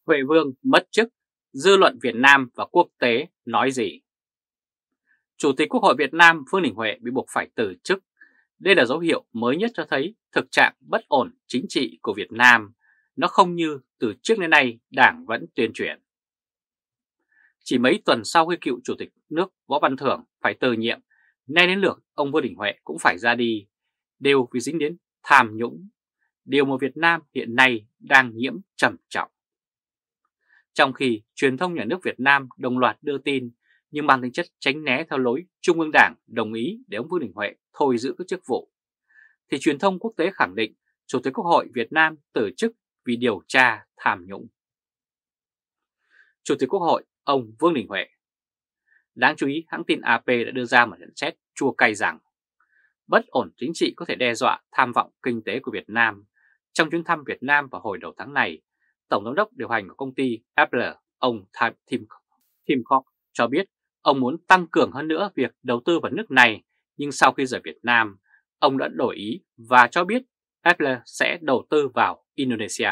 Huệ Vương mất chức, dư luận Việt Nam và quốc tế nói gì? Chủ tịch Quốc hội Việt Nam Vương Đình Huệ bị buộc phải từ chức. Đây là dấu hiệu mới nhất cho thấy thực trạng bất ổn chính trị của Việt Nam. Nó không như từ trước đến nay Đảng vẫn tuyên truyền. Chỉ mấy tuần sau khi cựu Chủ tịch nước Võ Văn Thưởng phải từ nhiệm, nay đến lượt ông Vương Đình Huệ cũng phải ra đi, đều vì dính đến tham nhũng, điều mà Việt Nam hiện nay đang nhiễm trầm trọng. Trong khi truyền thông nhà nước Việt Nam đồng loạt đưa tin nhưng mang tính chất tránh né theo lối Trung ương Đảng đồng ý để ông Vương Đình Huệ thôi giữ các chức vụ, thì truyền thông quốc tế khẳng định Chủ tịch Quốc hội Việt Nam từ chức vì điều tra tham nhũng. Chủ tịch Quốc hội ông Vương Đình Huệ. Đáng chú ý, hãng tin AP đã đưa ra một nhận xét chua cay rằng bất ổn chính trị có thể đe dọa tham vọng kinh tế của Việt Nam. Trong chuyến thăm Việt Nam vào hồi đầu tháng này, Tổng giám đốc điều hành của công ty Apple, ông Tim Cook cho biết ông muốn tăng cường hơn nữa việc đầu tư vào nước này, nhưng sau khi rời Việt Nam, ông đã đổi ý và cho biết Apple sẽ đầu tư vào Indonesia.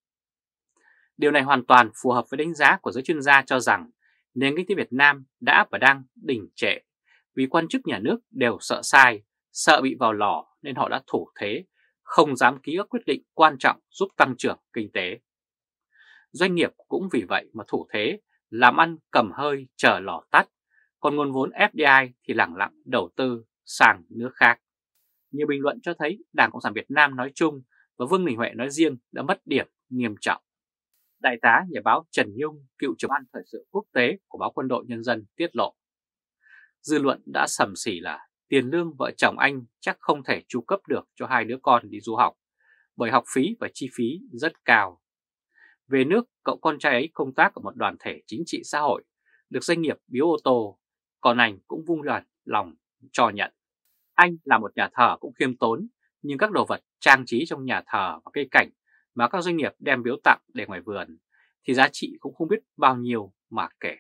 Điều này hoàn toàn phù hợp với đánh giá của giới chuyên gia cho rằng nền kinh tế Việt Nam đã và đang đình trệ vì quan chức nhà nước đều sợ sai, sợ bị vào lò nên họ đã thủ thế, không dám ký các quyết định quan trọng giúp tăng trưởng kinh tế. Doanh nghiệp cũng vì vậy mà thủ thế, làm ăn cầm hơi chờ lò tắt, còn nguồn vốn FDI thì lẳng lặng đầu tư sang nước khác. Nhiều bình luận cho thấy Đảng Cộng sản Việt Nam nói chung và Vương Đình Huệ nói riêng đã mất điểm nghiêm trọng. Đại tá nhà báo Trần Nhung, cựu trưởng ban thời sự quốc tế của báo Quân đội Nhân dân tiết lộ. Dư luận đã sầm xỉ là tiền lương vợ chồng anh chắc không thể chu cấp được cho hai đứa con đi du học, bởi học phí và chi phí rất cao. Về nước, cậu con trai ấy công tác ở một đoàn thể chính trị xã hội, được doanh nghiệp biếu ô tô, còn anh cũng vung lòng cho nhận. Anh là một nhà thờ cũng khiêm tốn, nhưng các đồ vật trang trí trong nhà thờ và cây cảnh mà các doanh nghiệp đem biếu tặng để ngoài vườn thì giá trị cũng không biết bao nhiêu mà kể.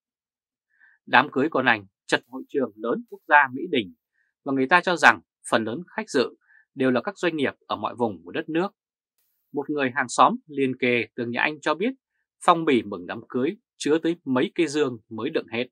Đám cưới con anh chật hội trường lớn quốc gia Mỹ Đình và người ta cho rằng phần lớn khách dự đều là các doanh nghiệp ở mọi vùng của đất nước. Một người hàng xóm liền kề tường nhà anh cho biết phong bì mừng đám cưới chứa tới mấy cây dương mới đựng hết.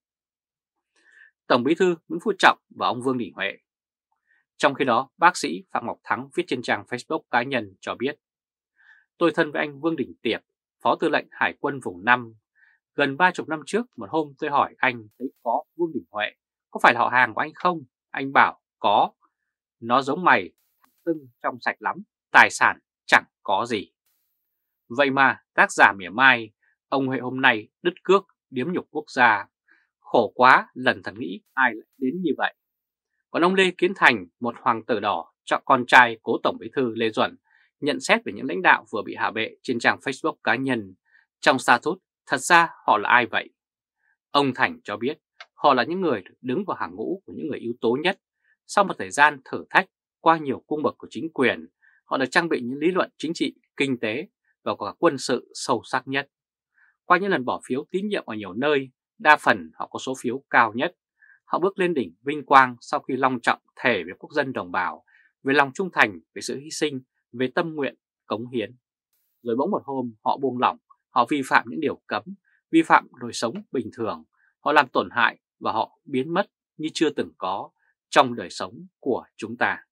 Tổng Bí thư Nguyễn Phú Trọng và ông Vương Đình Huệ. Trong khi đó, bác sĩ Phạm Ngọc Thắng viết trên trang Facebook cá nhân cho biết: Tôi thân với anh Vương Đình Tiệp, Phó Tư lệnh Hải quân vùng 5. Gần 30 năm trước, một hôm tôi hỏi anh thấy có Vương Đình Huệ, có phải là họ hàng của anh không? Anh bảo có. Nó giống mày, tưng trong sạch lắm, tài sản chẳng có gì. Vậy mà tác giả mỉa mai, ông Huệ hôm nay đứt cước, điếm nhục quốc gia. Khổ quá, lần thần nghĩ ai lại đến như vậy. Còn ông Lê Kiến Thành, một hoàng tử đỏ, chọn con trai cố Tổng Bí thư Lê Duẩn, nhận xét về những lãnh đạo vừa bị hạ bệ trên trang Facebook cá nhân. Trong status, thật ra họ là ai vậy? Ông Thành cho biết họ là những người đứng vào hàng ngũ của những người ưu tố nhất. Sau một thời gian thử thách qua nhiều cung bậc của chính quyền, họ được trang bị những lý luận chính trị, kinh tế và cả quân sự sâu sắc nhất. Qua những lần bỏ phiếu tín nhiệm ở nhiều nơi, đa phần họ có số phiếu cao nhất. Họ bước lên đỉnh vinh quang sau khi long trọng thề với quốc dân đồng bào, về lòng trung thành, về sự hy sinh, về tâm nguyện, cống hiến. Rồi bỗng một hôm họ buông lỏng, họ vi phạm những điều cấm, vi phạm đời sống bình thường, họ làm tổn hại và họ biến mất như chưa từng có trong đời sống của chúng ta.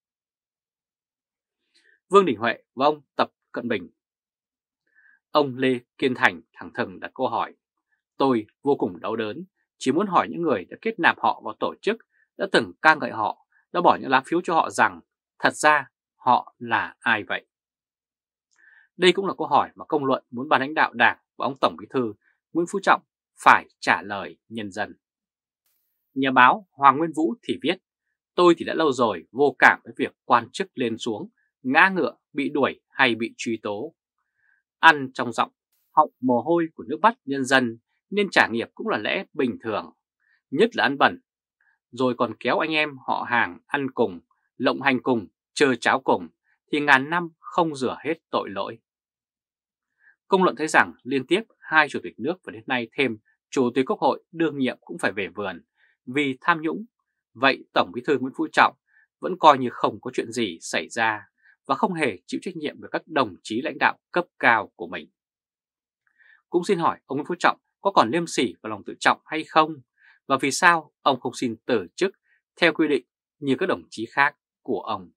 Vương Đình Huệ và ông Tập Cận Bình. Ông Lê Kiên Thành thẳng thừng đặt câu hỏi: Tôi vô cùng đau đớn, chỉ muốn hỏi những người đã kết nạp họ vào tổ chức, đã từng ca ngợi họ, đã bỏ những lá phiếu cho họ rằng thật ra họ là ai vậy? Đây cũng là câu hỏi mà công luận muốn ban lãnh đạo Đảng và ông Tổng Bí thư Nguyễn Phú Trọng phải trả lời nhân dân. Nhà báo Hoàng Nguyên Vũ thì viết: Tôi thì đã lâu rồi vô cảm với việc quan chức lên xuống, ngã ngựa, bị đuổi hay bị truy tố. Ăn trong giọng họng mồ hôi của nước mắt nhân dân nên trả nghiệp cũng là lẽ bình thường, nhất là ăn bẩn, rồi còn kéo anh em họ hàng ăn cùng, lộng hành cùng, chơi cháo cùng thì ngàn năm không rửa hết tội lỗi. Công luận thấy rằng liên tiếp hai chủ tịch nước và đến nay thêm chủ tịch Quốc hội đương nhiệm cũng phải về vườn vì tham nhũng. Vậy Tổng Bí thư Nguyễn Phú Trọng vẫn coi như không có chuyện gì xảy ra và không hề chịu trách nhiệm về các đồng chí lãnh đạo cấp cao của mình. cũng xin hỏi ông Nguyễn Phú Trọng có còn liêm sỉ và lòng tự trọng hay không? Và vì sao ông không xin từ chức theo quy định như các đồng chí khác của ông?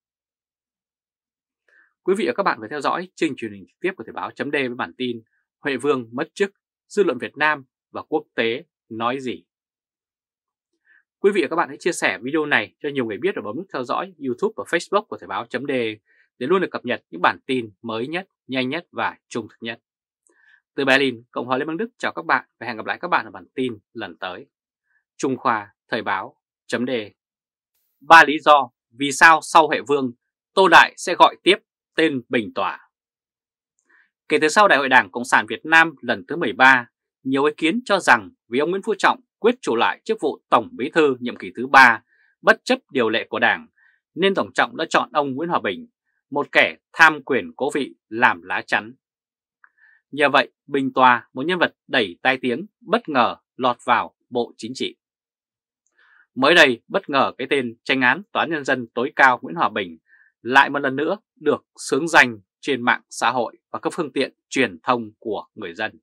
Quý vị và các bạn vừa theo dõi chương truyền hình trực tiếp của Thời báo chấm với bản tin Huệ Vương mất chức, dư luận Việt Nam và quốc tế nói gì? Quý vị và các bạn hãy chia sẻ video này cho nhiều người biết và bấm nút theo dõi YouTube và Facebook của Thời báo chấm để luôn được cập nhật những bản tin mới nhất, nhanh nhất và trung thực nhất. Từ Berlin, Cộng hòa Liên bang Đức chào các bạn và hẹn gặp lại các bạn ở bản tin lần tới. Trung Khoa Thời báo chấm đề. 3 lý do vì sao sau Huệ Vương, Tô Đại sẽ gọi tiếp tên Bình Tỏa. Kể từ sau Đại hội Đảng Cộng sản Việt Nam lần thứ 13, nhiều ý kiến cho rằng vì ông Nguyễn Phú Trọng quyết chủ lại chức vụ Tổng Bí thư nhiệm kỳ thứ 3 bất chấp điều lệ của Đảng, nên Tổng Trọng đã chọn ông Nguyễn Hòa Bình, một kẻ tham quyền cố vị làm lá chắn. Nhờ vậy, Bình Tòa, một nhân vật đầy tai tiếng, bất ngờ lọt vào Bộ Chính trị. Mới đây, bất ngờ cái tên Chánh án Tòa án Nhân dân tối cao Nguyễn Hòa Bình lại một lần nữa được xướng danh trên mạng xã hội và các phương tiện truyền thông của người dân.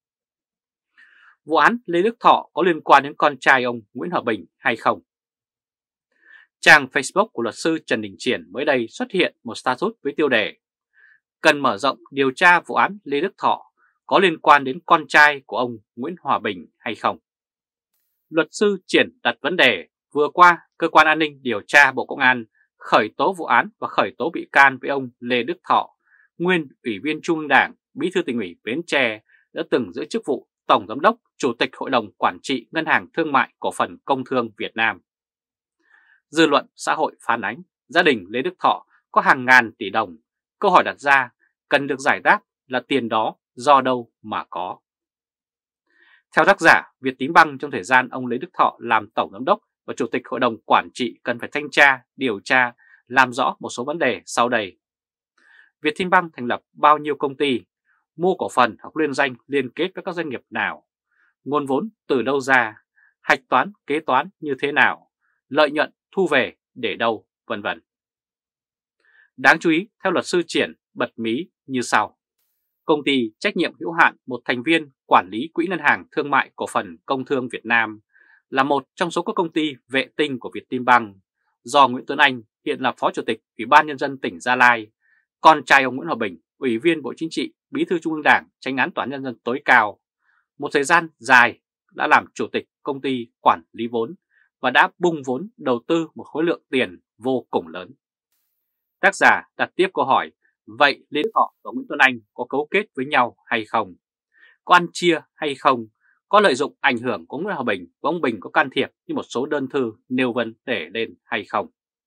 Vụ án Lê Đức Thọ có liên quan đến con trai ông Nguyễn Hòa Bình hay không? Trang Facebook của luật sư Trần Đình Triển mới đây xuất hiện một status với tiêu đề cần mở rộng điều tra vụ án Lê Đức Thọ có liên quan đến con trai của ông Nguyễn Hòa Bình hay không. Luật sư Triển đặt vấn đề vừa qua Cơ quan An ninh Điều tra Bộ Công an khởi tố vụ án và khởi tố bị can với ông Lê Đức Thọ, nguyên Ủy viên Trung ương Đảng, Bí thư Tỉnh ủy Bến Tre, đã từng giữ chức vụ Tổng Giám đốc, Chủ tịch Hội đồng Quản trị Ngân hàng Thương mại Cổ phần Công thương Việt Nam. Dư luận xã hội phản ánh gia đình Lê Đức Thọ có hàng ngàn tỷ đồng. Câu hỏi đặt ra cần được giải đáp là tiền đó do đâu mà có. Theo tác giả Việt Tín Băng, trong thời gian ông Lê Đức Thọ làm Tổng Giám đốc và Chủ tịch Hội đồng Quản trị cần phải thanh tra, điều tra, làm rõ một số vấn đề sau đây. Việt Tín Băng thành lập bao nhiêu công ty, mua cổ phần hoặc liên danh liên kết với các doanh nghiệp nào, nguồn vốn từ đâu ra, hạch toán, kế toán như thế nào, lợi nhuận thu về để đâu, vân vân. Đáng chú ý, theo luật sư Triển bật mí như sau. Công ty trách nhiệm hữu hạn một thành viên quản lý Quỹ Ngân hàng Thương mại Cổ phần Công thương Việt Nam là một trong số các công ty vệ tinh của Vietinbank do Nguyễn Tuấn Anh, hiện là Phó Chủ tịch Ủy ban Nhân dân tỉnh Gia Lai, con trai ông Nguyễn Hòa Bình, Ủy viên Bộ Chính trị, Bí thư Trung ương Đảng, Chánh án Tòa án Nhân dân tối cao, một thời gian dài đã làm Chủ tịch công ty quản lý vốn và đã bung vốn đầu tư một khối lượng tiền vô cùng lớn. Tác giả đặt tiếp câu hỏi, vậy Lê Đức Thọ và Nguyễn Tuấn Anh có cấu kết với nhau hay không? Có ăn chia hay không? Có lợi dụng ảnh hưởng của Nguyễn Hòa Bình và ông Bình có can thiệp như một số đơn thư nêu vấn để lên hay không?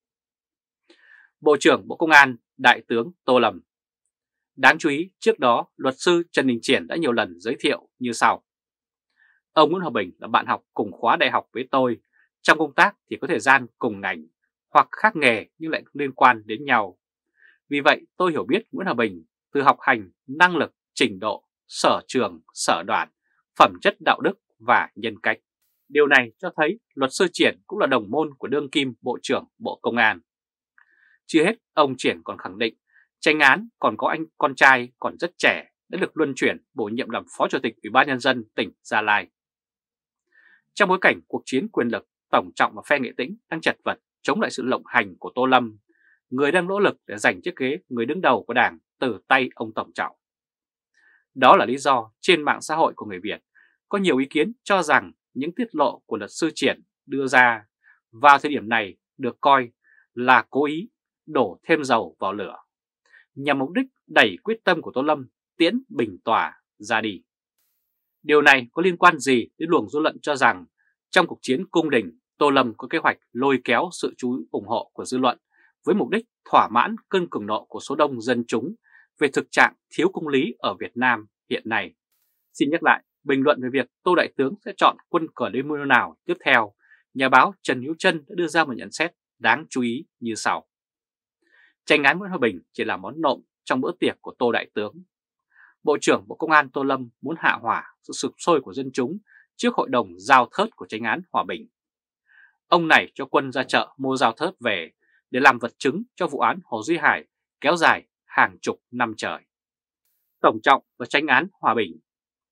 Bộ trưởng Bộ Công an Đại tướng Tô Lâm. Đáng chú ý, trước đó luật sư Trần Đình Triển đã nhiều lần giới thiệu như sau. Ông Nguyễn Hòa Bình là bạn học cùng khóa đại học với tôi, trong công tác thì có thời gian cùng ngành hoặc khác nghề nhưng lại liên quan đến nhau. Vì vậy tôi hiểu biết Nguyễn Hòa Bình từ học hành, năng lực, trình độ, sở trường, sở đoàn, phẩm chất đạo đức và nhân cách. Điều này cho thấy luật sư Triển cũng là đồng môn của đương kim Bộ trưởng Bộ Công an. Chưa hết, ông Triển còn khẳng định Chánh án còn có anh con trai còn rất trẻ đã được luân chuyển bổ nhiệm làm Phó Chủ tịch Ủy ban Nhân dân tỉnh Gia Lai. Trong bối cảnh cuộc chiến quyền lực, Tổng Trọng và phe Nghệ Tĩnh đang chật vật chống lại sự lộng hành của Tô Lâm, người đang nỗ lực để giành chiếc ghế người đứng đầu của Đảng từ tay ông Tổng Trọng. Đó là lý do trên mạng xã hội của người Việt có nhiều ý kiến cho rằng những tiết lộ của luật sư Triển đưa ra vào thời điểm này được coi là cố ý đổ thêm dầu vào lửa, nhằm mục đích đẩy quyết tâm của Tô Lâm tiễn Bình Tòa ra đi. Điều này có liên quan gì đến luồng dư luận cho rằng trong cuộc chiến cung đình, Tô Lâm có kế hoạch lôi kéo sự chú ý ủng hộ của dư luận với mục đích thỏa mãn cơn cường nộ của số đông dân chúng về thực trạng thiếu công lý ở Việt Nam hiện nay. Xin nhắc lại, bình luận về việc Tô Đại Tướng sẽ chọn quân cờ liên mưu nào tiếp theo, nhà báo Trần Hữu Trân đã đưa ra một nhận xét đáng chú ý như sau. Chánh án Nguyễn Hòa Bình chỉ là món nộm trong bữa tiệc của Tô Đại Tướng. Bộ trưởng Bộ Công an Tô Lâm muốn hạ hỏa sự sục sôi của dân chúng trước hội đồng giao thớt của Chánh án Hòa Bình. Ông này cho quân ra chợ mua giao thớt về để làm vật chứng cho vụ án Hồ Duy Hải kéo dài hàng chục năm trời. Tổng Trọng và Chánh án Hòa Bình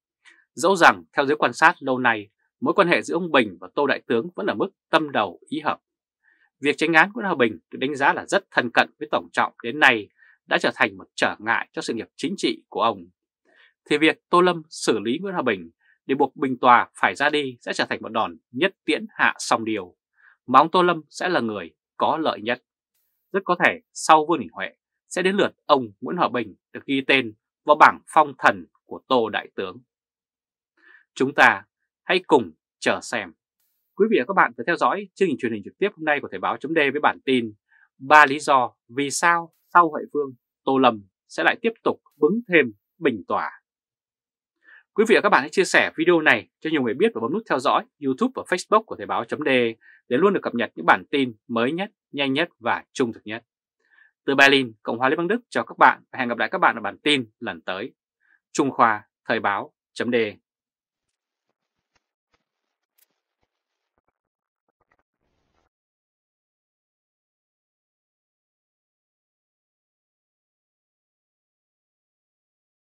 Dẫu rằng theo giới quan sát lâu nay, mối quan hệ giữa ông Bình và Tô Đại Tướng vẫn ở mức tâm đầu ý hợp. Việc chánh án Nguyễn Hòa Bình được đánh giá là rất thân cận với Tổng Trọng đến nay đã trở thành một trở ngại cho sự nghiệp chính trị của ông. Thì việc Tô Lâm xử lý Nguyễn Hòa Bình để buộc Bình Tòa phải ra đi sẽ trở thành một đòn nhất tiễn hạ song điều, mà ông Tô Lâm sẽ là người có lợi nhất. Rất có thể sau Vương Đình Huệ sẽ đến lượt ông Nguyễn Hòa Bình được ghi tên vào bảng phong thần của Tô Đại Tướng. Chúng ta hãy cùng chờ xem. Quý vị và các bạn vừa theo dõi chương trình truyền hình trực tiếp hôm nay của Thời báo chấm với bản tin 3 lý do vì sao sau Huệ Vương, Tô Lâm sẽ lại tiếp tục bứng thêm Bình Tòa. Quý vị và các bạn hãy chia sẻ video này cho nhiều người biết và bấm nút theo dõi YouTube và Facebook của Thời báo chấm để luôn được cập nhật những bản tin mới nhất, nhanh nhất và trung thực nhất. Từ Berlin, Cộng hòa Liên bang Đức chào các bạn và hẹn gặp lại các bạn ở bản tin lần tới. Trung Khoa, Thời báo chấm